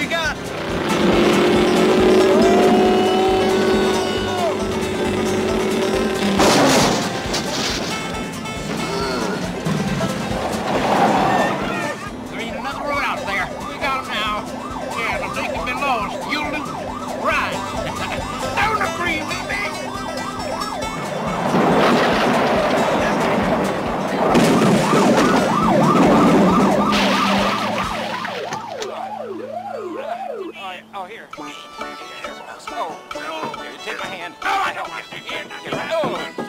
you got? There ain't another road out there. We got him now. Yeah, the lake has been lost. You lose. Right. Don't agree with me. Oh, here. Oh, here, take my hand. Oh, I don't want your hand. Oh.